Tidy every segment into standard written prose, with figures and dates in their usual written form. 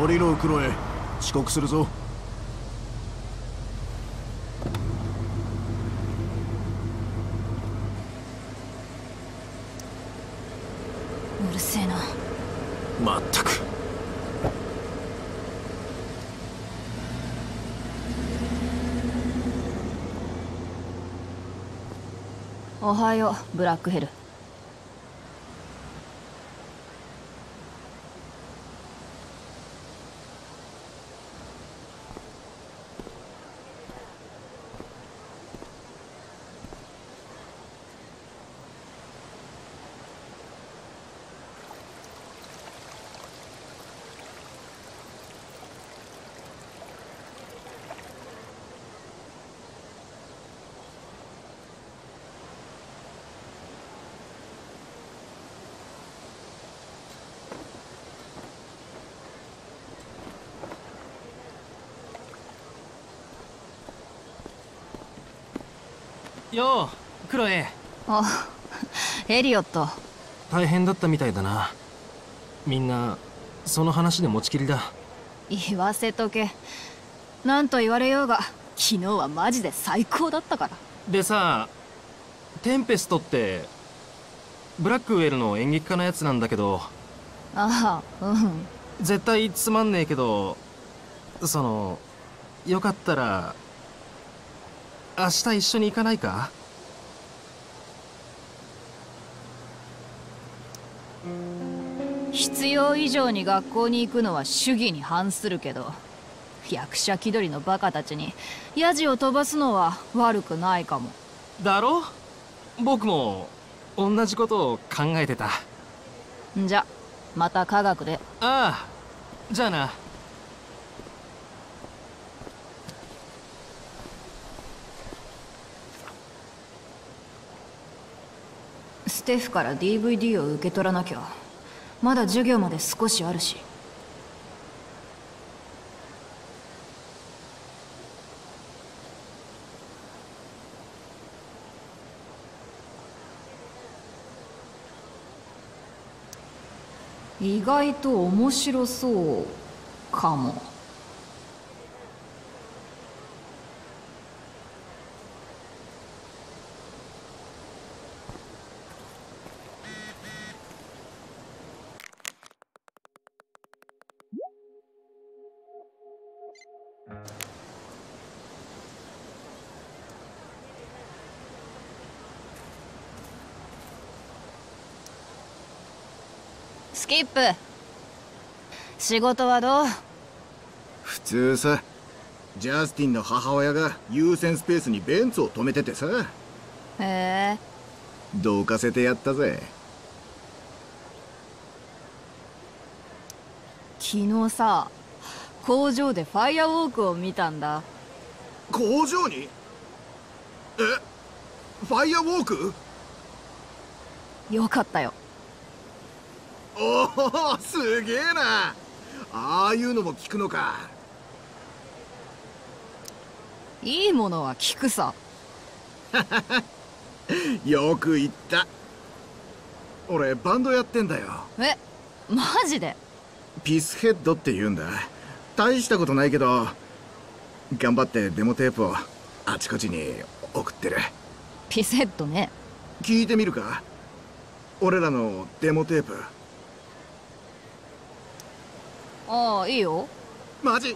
降りろクロエ、遅刻するぞ。 うるせえな。 まったく。 おはようブラックヘル。 ようクロエ。 あ、エリオット。 大変だったみたいだな。みんなその話で持ちきりだ。 言わせとけ。なんと言われようが昨日はマジで最高だったから。 でさ、テンペストってブラックウェルの演劇家のやつなんだけど。 ああ、うん。 絶対つまんねえけど、よかったら明日一緒に行かないか？ 必要以上に学校に行くのは主義に反するけど、役者気取りのバカたちにヤジを飛ばすのは悪くないかも。 だろ？僕も同じことを考えてた。 じゃまた科学で。 ああ、じゃあな。 ステフから DVD を受け取らなきゃ。まだ授業まで少しあるし。意外と面白そうかも。スキップ、仕事はどう？ 普通さ。ジャスティンの母親が優先スペースにベンツを止めててさ。 へえ。 どかせてやったぜ。 昨日さ、工場でファイアウォークを見たんだ。 工場に？ファイアウォーク？ よかったよ。 おお、すげえな。ああいうのも聞くのか。 いいものは聞くさ。 よく言った。俺バンドやってんだよ。 え、マジで？ ピスヘッドって言うんだ。大したことないけど頑張ってデモテープをあちこちに送ってる。 ピスヘッドね。 聞いてみるか？俺らのデモテープ。 ああ、いいよ。 マジ？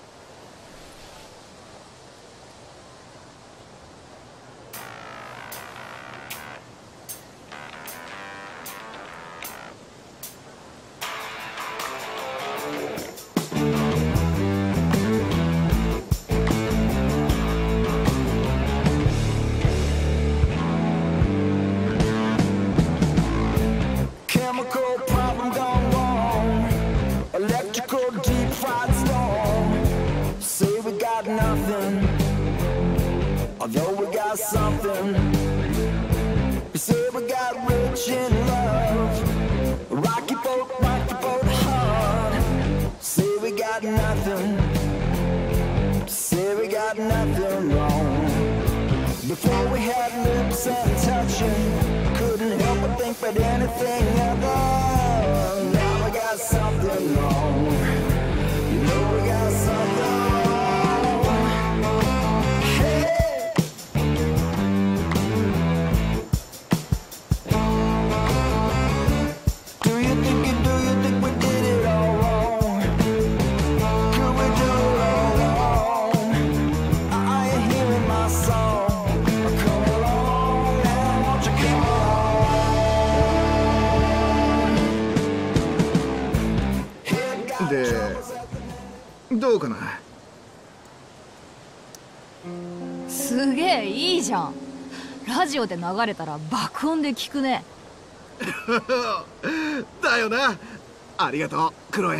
Although we got something, we say we got rich in love. Rocky boat hard. Say we got nothing, say we got nothing wrong. Before we had lips and touching, couldn't help but think but anything other. Now we got something wrong. すげえいいじゃん。ラジオで流れたら爆音で聞くね。 だよな。ありがとうクロエ。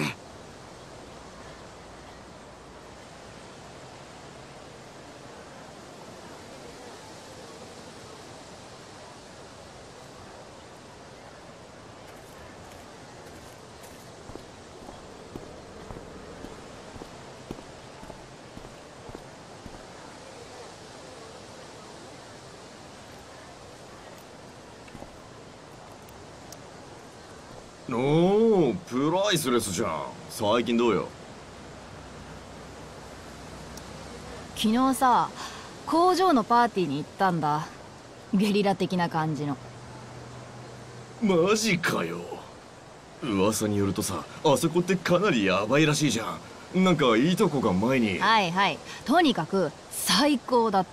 おー、プライスレスじゃん。最近どうよ。 昨日さ、工場のパーティーに行ったんだ。ゲリラ的な感じの。 マジかよ。噂によるとさ、あそこってかなりヤバいらしいじゃん。なんかいとこが前に。 はいはい、とにかく最高だった。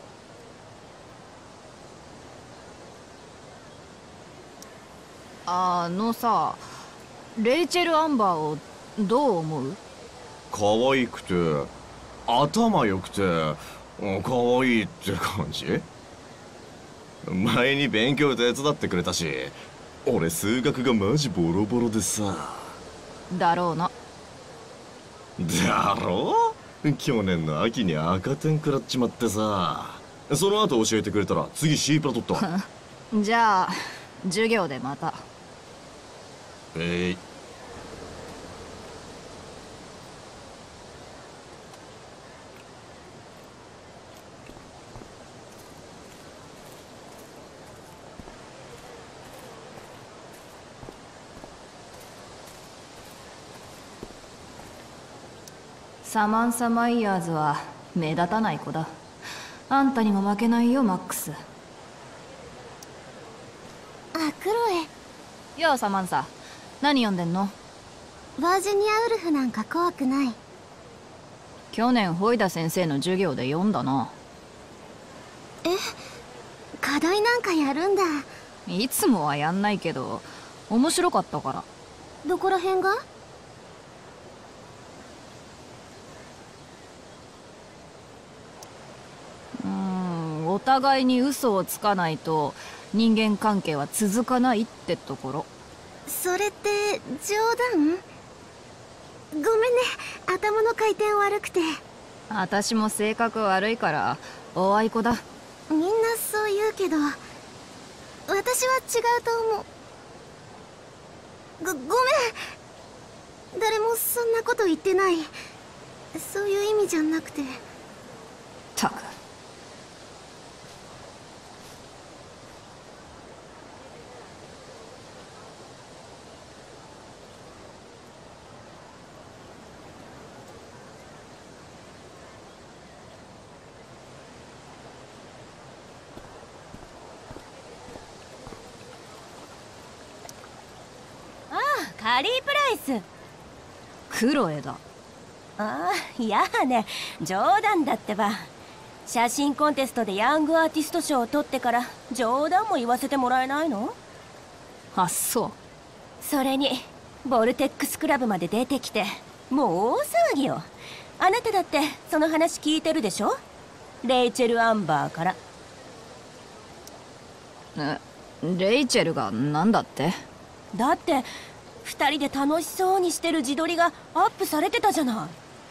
さ、レイチェル・アンバーをどう思う？ 可愛くて頭良くて可愛いって感じ。前に勉強手伝ってくれたし、俺数学がマジボロボロでさ。 だろうな。 だろう。去年の秋に赤点食らっちまってさ。その後教えてくれたら次 C プラ取った。 じゃあ授業でまた。サマンサ・マイヤーズは目立たない子だ。あんたにも負けないよマックス。 あ、クロエ。 ようサマンサ、何読んでんの？ バージニアウルフなんか怖くない。 去年ホイダ先生の授業で読んだな。 え、課題なんかやるんだ。 いつもはやんないけど面白かったから。 どこら辺が？ お互いに嘘をつかないと人間関係は続かないってところ。 それって冗談？ごめんね、頭の回転悪くて。 私も性格悪いからおあいこだ。 みんなそう言うけど、私は違うと思う。ごめん、誰もそんなこと言ってない。そういう意味じゃなくて。 たく。 カリープライス。 クロエだ。 ああ、いやね、冗談だってば。写真コンテストでヤングアーティスト賞を取ってから冗談も言わせてもらえないの？ あ、そう。 それにボルテックスクラブまで出てきてもう大騒ぎよ。あなただってその話聞いてるでしょ？レイチェル・アンバーから。 レイチェルがなんだって？ だって2人で楽しそうにしてる自撮りがアップされてたじゃない。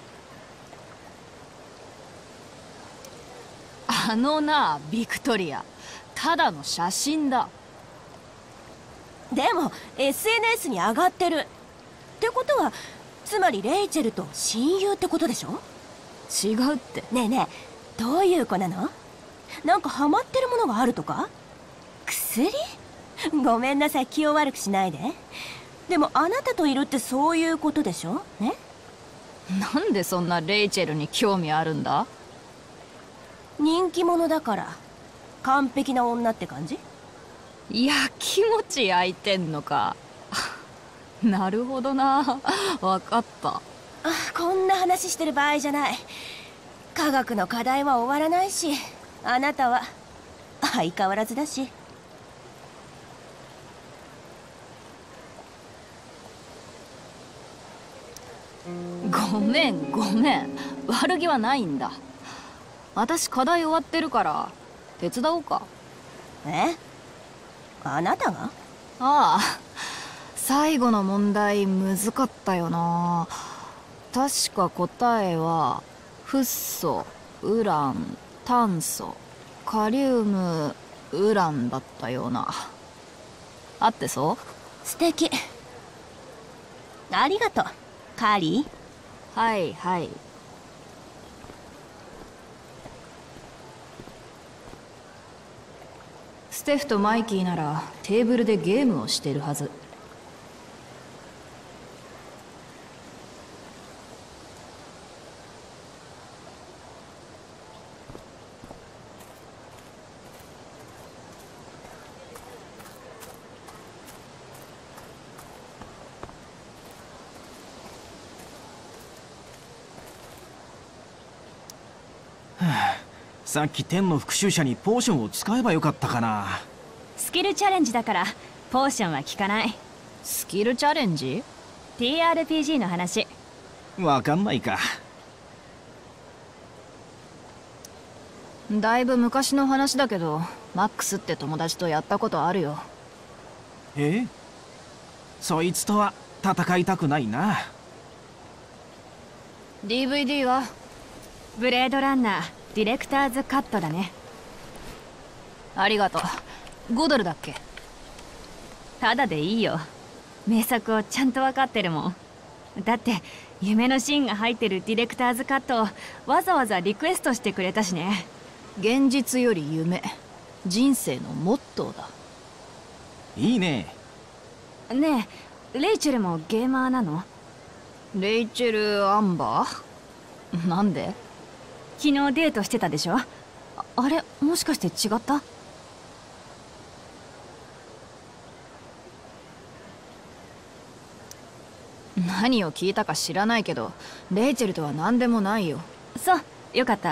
あのな、ビクトリア、ただの写真だ。 でも SNS に上がってるってことは、つまりレイチェルと親友ってことでしょ？ 違うって。 ねえねえ、どういう子なの？なんかハマってるものがあるとか？薬？ごめんなさい、気を悪くしないで。でもあなたといるってそういうことでしょ？ね？ なんでそんなレイチェルに興味あるんだ？ 人気者だから。完璧な女って感じ？ やきもち焼いてんのか。なるほどな、わかった。 あ、こんな話してる場合じゃない。科学の課題は終わらないし、あなたは相変わらずだし。 ごめんごめん、悪気はないんだ。 私課題終わってるから手伝おうか。 え？あなたが？ ああ、最後の問題難かったよな。確か答えはフッ素、ウラン、炭素、カリウム、ウランだったような。合ってそう？ 素敵。ありがとう、カーリー。 はいはい。ステフとマイキーならテーブルでゲームをしてるはず。 さっき天の復讐者にポーションを使えばよかったかな。 スキルチャレンジだからポーションは効かない。 スキルチャレンジ？ TRPG の話。 わかんないか。 だいぶ昔の話だけど、マックスって友達とやったことあるよ。 そいつとは戦いたくないな。 DVD は？ ブレードランナーディレクターズカットだね。 ありがとう。5ドルだっけ？ ただでいいよ。名作をちゃんと分かってるもん。だって夢のシーンが入ってるディレクターズカットをわざわざリクエストしてくれたしね。 現実より夢、人生のモットーだ。 いいね。 ねえ、レイチェルもゲーマーなの？ レイチェル・アンバー？なんで？ 昨日デートしてたでしょ。あれ、もしかして違った？ 何を聞いたか知らないけど、レイチェルとは何でもないよ。 そう、よかった。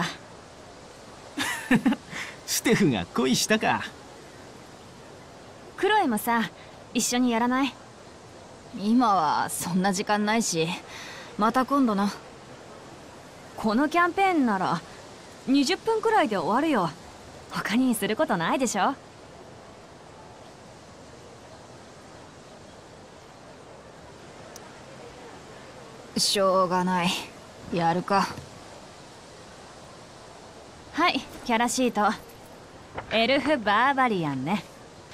ステフが恋したか。 クロエもさ、一緒にやらない？ 今はそんな時間ないし、また今度な。 このキャンペーンなら20分くらいで終わるよ。他にすることないでしょ。 しょうがない。やるか。 はい、キャラシート。エルフ・バーバリアンね。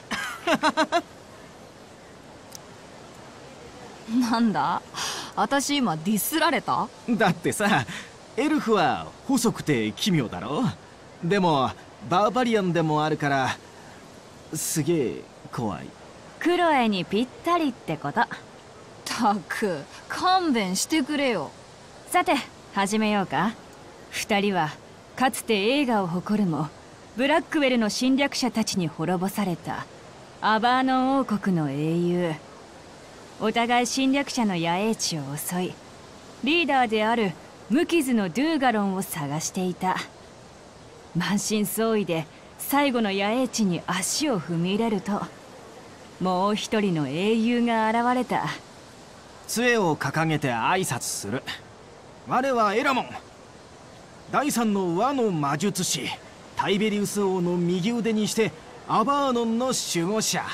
なんだ？私今ディスられた？ だってさ、エルフは細くて奇妙だろ。でもバーバリアンでもあるからすげえ怖い。 クロエにぴったりってこと。 たく勘弁してくれよ。 さて始めようか。2人はかつて栄華を誇るもブラックウェルの侵略者たちに滅ぼされたアバーノン王国の英雄。お互い侵略者の野営地を襲い、リーダーである無傷のドゥーガロンを探していた。満身創痍で最後の野営地に足を踏み入れると、もう一人の英雄が現れた。 杖を掲げて挨拶する。我はエラモン、第三の和の魔術師タイベリウス王の右腕にしてアバーノンの守護者。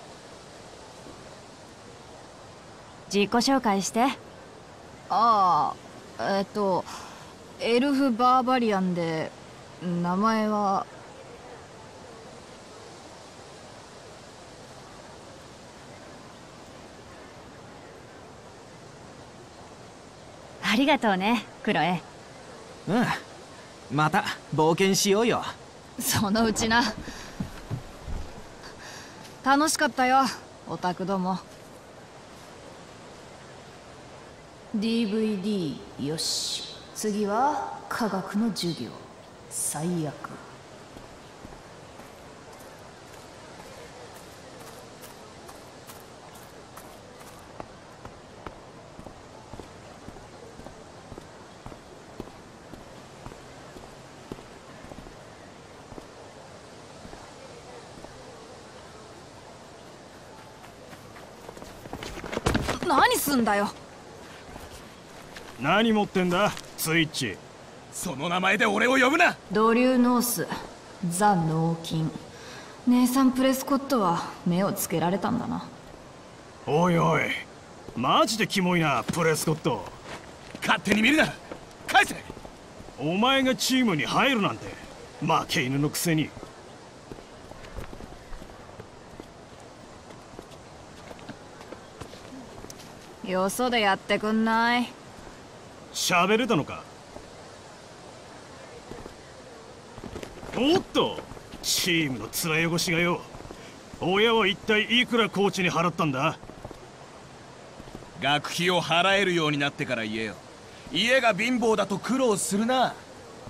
自己紹介して。 ああ、エルフ・バーバリアンで、名前はありがとうね、クロエ。 また冒険しようよ。 そのうちな。楽しかったよ、オタクども。DVD よし。次は科学の授業。最悪。何すんだよ。 何持ってんだ、スイッチ。 その名前で俺を呼ぶな。 ドリューノース、ザ・脳筋。姉さんプレスコットは目をつけられたんだな。 おいおい、マジでキモいなプレスコット。 勝手に見るな。返せ。 お前がチームに入るなんて負け犬のくせに。 よそでやってくんない？ 喋れたのか？おっと、チームの面汚しがよ。親は一体いくらコーチに払ったんだ？ 学費を払えるようになってから言えよ。家が貧乏だと苦労するな。 あ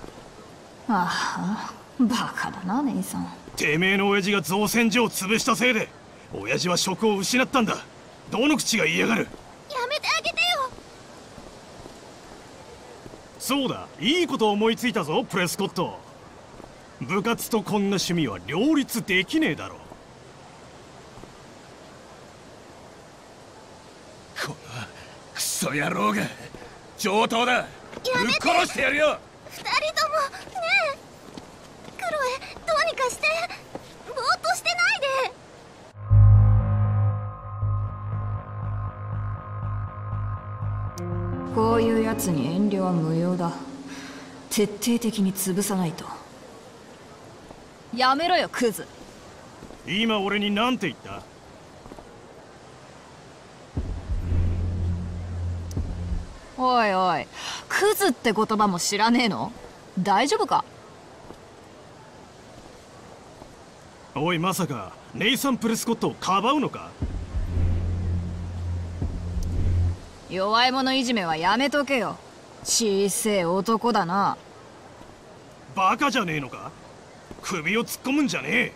あ、バカだな姉さん。 てめえの親父が造船所を潰したせいで親父は職を失ったんだ。どの口が言いやがる。 やめてあげてよ。 そうだ、いいこと思いついたぞプレスコット。部活とこんな趣味は両立できねえだろ。 このクソ野郎が上等だ。ぶっ殺してやるよ。 二人ともねえ、クロエどうにかして。ぼーっとしてないで。 こういうやつに遠慮は無用だ。徹底的に潰さないと。やめろよクズ。 今俺に何て言った？ おいおい、クズって言葉も知らねえの？大丈夫か？ おい、まさかネイサン・プレスコットをかばうのか？ 弱い者いじめはやめとけよ。小せえ男だな。 バカじゃねえのか？首を突っ込むんじゃねえ。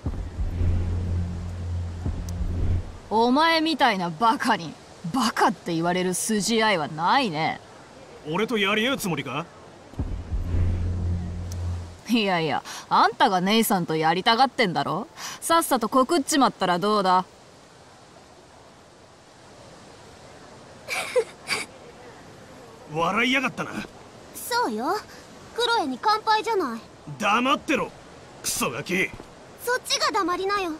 お前みたいなバカにバカって言われる筋合いはないね。 俺とやり合うつもりか？ いやいや、あんたが姉さんとやりたがってんだろ。さっさと告っちまったらどうだ。 笑いやがったな。 そうよ、クロエに乾杯じゃない。 黙ってろクソガキ。 そっちが黙りなよ。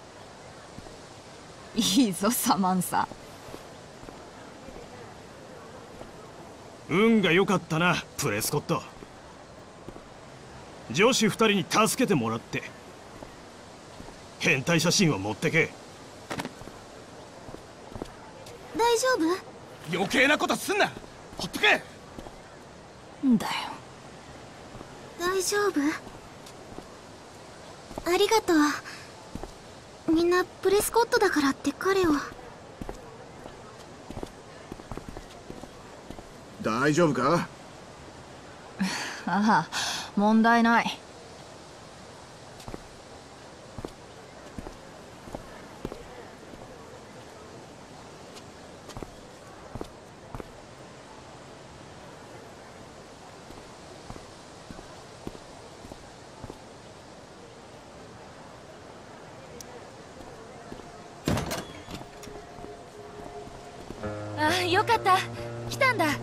いいぞサマンサ。 運が良かったなプレスコット。女子2人に助けてもらって変態写真を持ってけ。 大丈夫？ 余計なことすんな。ほっとけ。 んだよ。 大丈夫？ありがとう。みんなプレスコットだからって彼を。 大丈夫か？ ああ、問題ない。 ああ、よかった。来たんだ。